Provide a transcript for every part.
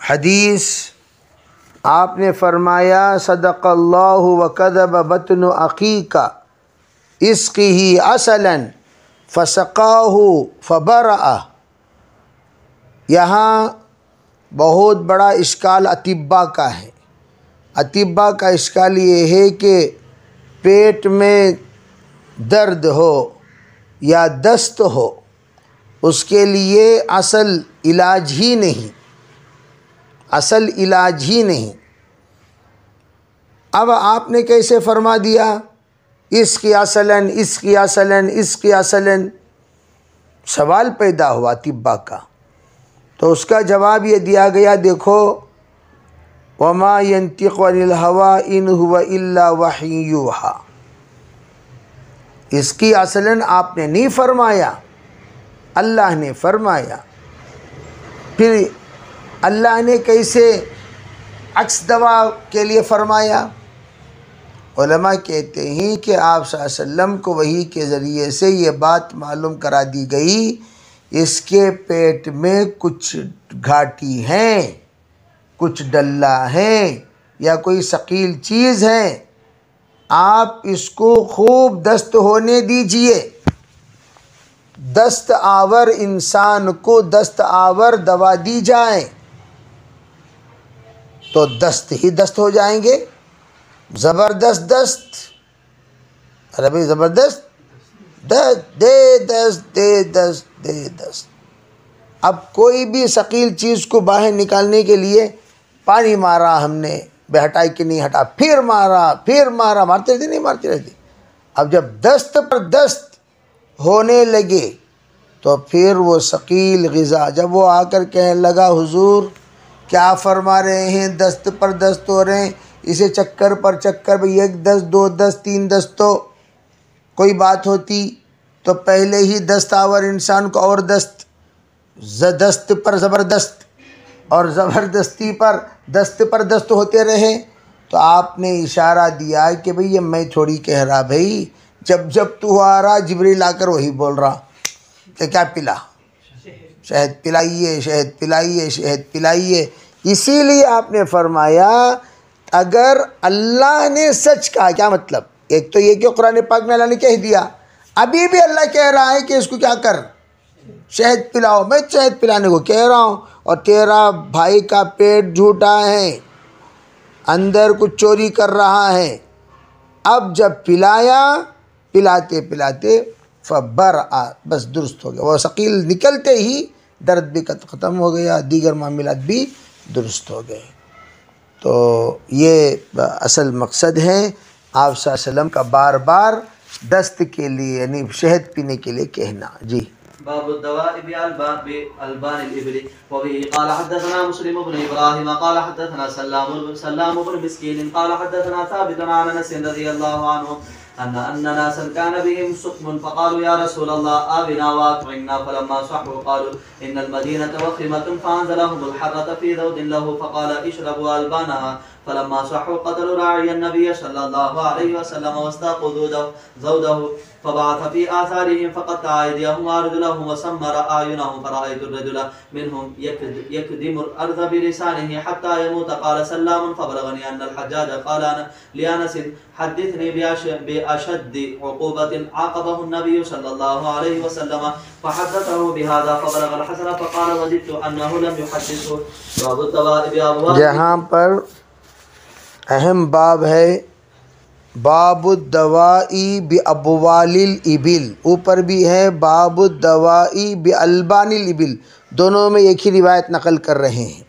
حدیث آپ نے فرمایا صدق اللہ وکذب بطن اخیک اسقہ عسلا فسقاہ فبرأ۔ یہاں بہت بڑا اشکال اطباء کا ہے۔ اطباء کا اشکال یہ ہے کہ پیٹ میں درد ہو یا دست ہو، اس کے لیے اصل علاج ہی نہیں، اصل علاج ہی نہیں۔ اب آپ نے کیسے فرما دیا اس کی اصلاً اس کی اصلاً اس کی اصلاً؟ سوال پیدا ہوا اطباء کا، تو اس کا جواب یہ دیا گیا، دیکھو وما ينطق عن الهوى ان هو الا وحی یوحی۔ اس کی اصلاً آپ نے نہیں فرمایا، اللہ نے فرمایا۔ پھر اللہ نے کیسے عکس دوا کے لیے فرمایا؟ علماء کہتے ہیں کہ آپ صلی اللہ علیہ وسلم کو وحی کے ذریعے سے یہ بات معلوم کرا دی گئی، اس کے پیٹ میں کچھ گھاٹی ہیں، کچھ ڈلہ ہیں یا کوئی ثقیل چیز ہے، آپ اس کو خوب دست ہونے دیجئے۔ دست آور انسان کو دست آور دوا دی جائے تو دست ہی دست ہو جائیں گے۔ زبردست دست، عربی زبردست، دست دے دست دے دست دے دست۔ اب کوئی بھی ثقیل چیز کو باہر نکالنے کے لیے پانی مارا ہم نے، بے ہٹائی کہ نہیں ہٹا، پھر مارا، مارتے رہتے نہیں مارتے رہتے۔ اب جب دست پر دست ہونے لگے تو پھر وہ ثقیل غذا، جب وہ آ کر کہنے لگا حضور کیا فرما رہے ہیں، دست پر دست ہو رہے ہیں، اسے چکر پر چکر، بھئی ایک دست دو دست تین دست تو کوئی بات ہوتی تو پہلے ہی دست آور انسان کو اور دست پر زبردست اور زبردستی پر دست ہوتے رہے۔ تو آپ نے اشارہ دیا کہ بھئی یہ میں تھوڑی کہہ رہا، بھئی جب تو آ رہا جبریل آ کر وہی بول رہا کہ کیا پلا، شہد پلائیے شہد پلائیے شہد پلائیے۔ اسی لیے آپ نے فرمایا اگر اللہ نے سچ کہا، کیا مطلب؟ ایک تو یہ کہ قرآن پاک میں اللہ نے کہہ دیا، ابھی بھی اللہ کہہ رہا ہے کہ اس کو کیا کر، شہد پلاؤ۔ میں شہد پلانے کو کہہ رہا ہوں اور تیرا بھائی کا پیٹ جھوٹا ہے، اندر کچھ چوری کر رہا ہے۔ اب جب پلاتے پلاتے فبرأ، بس درست ہو گیا، وہ ثقیل نکلتے ہی درد بھی ختم ہو گیا، دیگر معاملات بھی درست ہو گئے۔ تو یہ اصل مقصد ہے آپ صلی اللہ علیہ وسلم کا بار بار دست کے لیے یعنی شہد پینے کے لیے کہنا۔ جی باب الدواء بألبان الإبل وبه قال حدثنا مسلم بن إبراهيم قال حدثنا سلام بن مسكين قال حدثنا ثابت عن أنس رضي الله عنه أن ناسا كان بهم سقم فقالوا يا رسول الله آبنا وأطعمنا فلما صحوا قالوا إن المدينة وخمة فأنزلهم الحرة في ذود له فقال اشربوا ألبانها فلما صحوا قتلوا راعي النبي صلى الله عليه وسلم واستاقوا ذوده فبعث في آثارهم فقطع أيديهم وأرجلهم وسمر أعينهم فرأيت الرجل منهم يكدم الأرض بلسانه حتى يموت قال سلام فبلغني أن الحجاج قال لأنس حدثني بأشد عقوبة عاقبه النبي صلى الله عليه وسلم فحدثه بهذا فبلغ الحسن فقال وجدت أنه لم يحدثه. باب الدواء بأبواب. جہاں پر اہم باب ہے باب الدوائی بابوال الابل، اوپر بھی ہے باب الدوائی بالبان الابل، دونوں میں ایک ہی روایت نقل کر رہے ہیں۔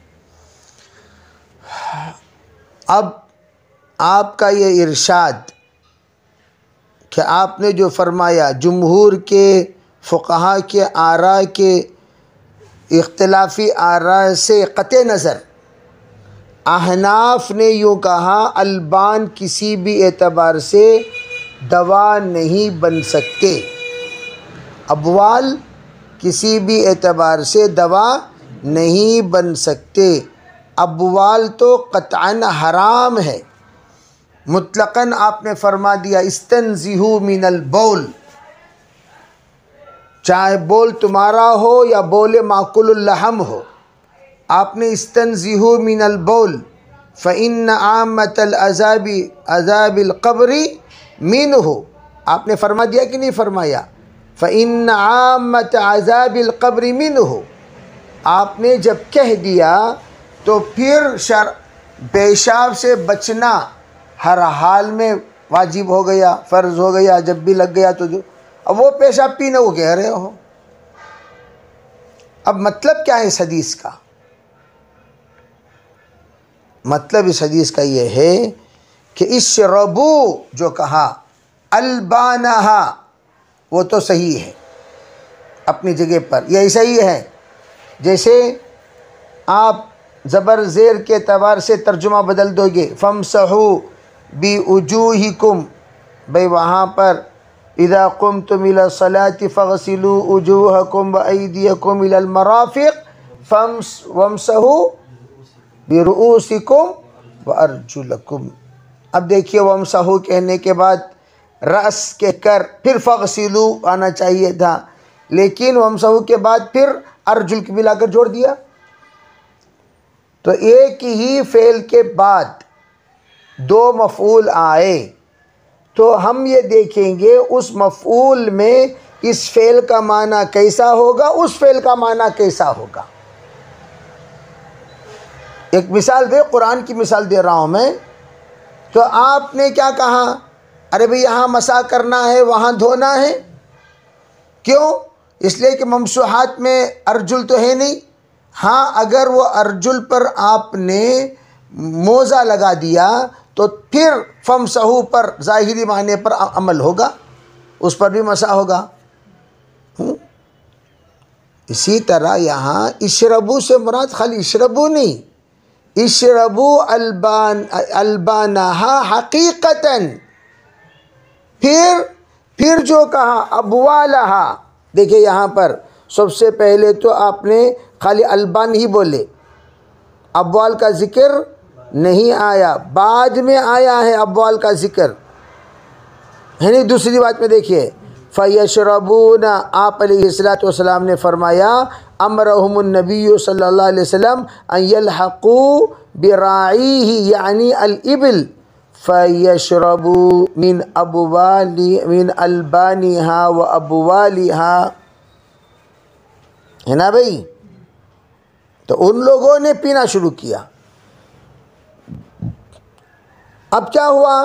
اب آپ کا یہ ارشاد کہ آپ نے جو فرمایا جمہور کے فقہا کے آراء کے اختلافی آراء سے قطع نظر احناف نے یوں کہا البان کسی بھی اعتبار سے دوا نہیں بن سکتے، ابوال کسی بھی اعتبار سے دوا نہیں بن سکتے۔ ابوال تو قطعاً حرام ہے، مطلقاً آپ نے فرما دیا استنزہوا من البول، چاہے بول تمہارا ہو یا بول معقول اللحم ہو، آپ نے استنزہوا من البول فإن عامة العذاب عذاب القبر منہ، آپ نے فرما دیا کہ نہیں فرمایا؟ فإن عامة عذاب القبر منہ، آپ نے جب کہہ دیا تو پھر پیشاب سے بچنا ہر حال میں واجب ہو گیا، فرض ہو گیا، جب بھی لگ گیا تو اب وہ پیشاب پینے کو کہہ رہے ہو۔ اب مطلب کیا ہے اس حدیث کا؟ مطلب اس حدیث کا یہ ہے کہ اشربو جو کہا البانہا وہ تو صحیح ہے اپنی جگہ پر، یہ صحیح ہے۔ جیسے آپ زبر زیر کے اعتبار سے ترجمہ بدل دو گے، فامسحوا بوجوہکم، بھئی وہاں پر اذا قمتم الى الصلاة فاغسلوا وجوہکم وایدیکم الى المرافق وامسحوا برؤوسکم وارجلکم۔ اب دیکھیے وامسحوا کہنے کے بعد رأس کہہ کر پھر فاغسلوا آنا چاہیے تھا، لیکن وامسحوا کے بعد پھر ارجل کی ملا کر جوڑ دیا۔ تو ایک ہی فعل کے بعد دو مفعول آئے تو ہم یہ دیکھیں گے اس مفعول میں اس فعل کا معنی کیسا ہوگا، اس فعل کا معنی کیسا ہوگا۔ ایک مثال دے، قرآن کی مثال دے رہا ہوں میں، تو آپ نے کیا کہا؟ ارے بھئی یہاں مسح کرنا ہے، وہاں دھونا ہے، کیوں؟ اس لیے کہ ممسوحات میں ارجل تو ہے نہیں۔ ہاں اگر وہ ارجل پر آپ نے موزہ لگا دیا تو پھر فامسحوا پر ظاہری معنی پر عمل ہوگا، اس پر بھی مسح ہوگا۔ اسی طرح یہاں اشربو سے مراد خالی اشربو نہیں، اشربو البانہا حقیقتاً، پھر جو کہا ابوالہا، دیکھیں یہاں پر سب سے پہلے تو آپ نے خالی البان ہی بولے، ابوال کا ذکر نہیں آیا، بعد میں آیا ہے ابوال کا ذکر ہے نہیں۔ دوسری بات میں دیکھیے فَيَشْرَبُونَ، آپ علیہ السلام نے فرمایا امرہم النبی صلی اللہ علیہ وسلم ان یلحقوا براعیہ یعنی الابل فَيَشْرَبُوا من البانہا و ابوالہا، ہے نا بھئی؟ تو ان لوگوں نے پینا شروع کیا۔ اب کیا ہوا؟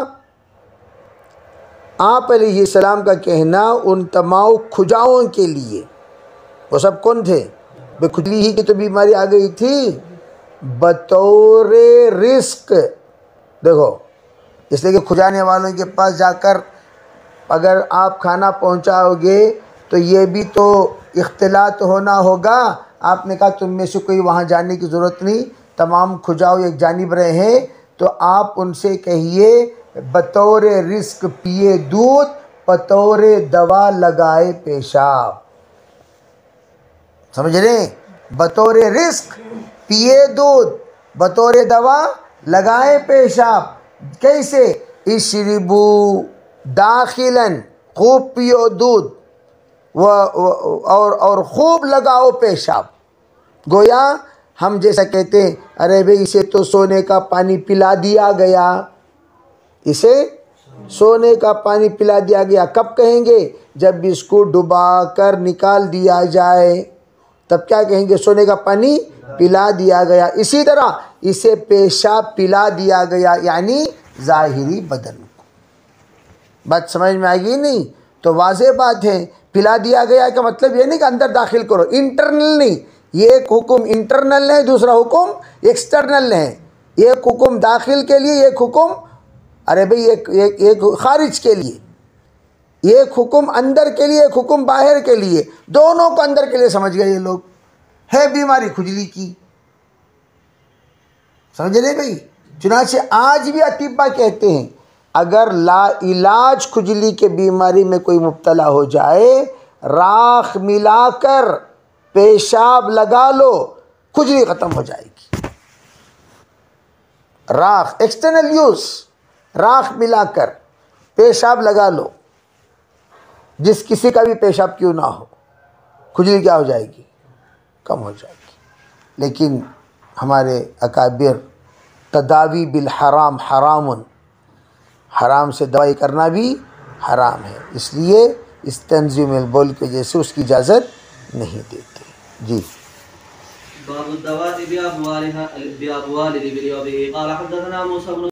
آپ علیہ السلام کا کہنا ان تمام کھجاؤں کے لیے، وہ سب کون تھے؟ بے کھجلی ہی کی تو بیماری آ گئی تھی، بطور رزق۔ دیکھو اس لیے کہ کھجانے والوں کے پاس جا کر اگر آپ کھانا پہنچاؤ گے تو یہ بھی تو اختلاط ہونا ہوگا۔ آپ نے کہا تم میں سے کوئی وہاں جانے کی ضرورت نہیں، تمام کھجاؤ ایک جانب رہے، تو آپ ان سے کہیے بطور رزق پیے دودھ، بطور دوا لگائے پیشاب۔ سمجھ رہے ہیں؟ بطور رزق پیے دودھ، بطور دوا لگائے پیشاب۔ کیسے؟ اشربو داخلاً، خوب پیو دودھ، اور خوب لگاؤ پیشاب۔ گویا ہم جیسا کہتے ہیں ارے بھئی اسے تو سونے کا پانی پلا دیا گیا، اسے سونے کا پانی پلا دیا گیا۔ کب کہیں گے؟ جب اس کو ڈبا کر نکال دیا جائے تب کیا کہیں گے؟ سونے کا پانی پلا دیا گیا۔ اسی طرح اسے پیشاب پلا دیا گیا، یعنی ظاہری بدن کو۔ بات سمجھ میں آئے گی نہیں؟ تو واضح بات ہے، پلا دیا گیا کا مطلب یہ نہیں کہ اندر داخل کرو، انٹرنل نہیں۔ یہ ایک حکم انٹرنل ہے، دوسرا حکم ایکسٹرنل ہے۔ ایک حکم داخل کے لیے، ایک حکم ارے بھئی ایک خارج کے لیے، ایک حکم اندر کے لیے، ایک حکم باہر کے لیے، دونوں کو اندر کے لیے سمجھ گئے یہ لوگ۔ ہے بیماری کھجلی کی، سمجھ رہے بھئی؟ چنانچہ آج بھی اطباء کہتے ہیں اگر لا علاج کھجلی کے بیماری میں کوئی مبتلا ہو جائے، راکھ ملا کر پیشاب لگا لو، کھجلی ختم ہو جائے گی۔ راکھ ایکسٹرنل یوز، راکھ ملا کر پیشاب لگا لو، جس کسی کا بھی پیشاب کیوں نہ ہو، کھجلی کیا ہو جائے گی؟ کم ہو جائے گی۔ لیکن ہمارے اکابر تداوی بالحرام حرام، حرام سے دوائی کرنا بھی حرام ہے، اس لیے اس تنظیم البول کے جیسے اس کی اجازت نہیں دیتے. جی باب الدواء بأبوال الإبل وبه قال حدثنا موسى بن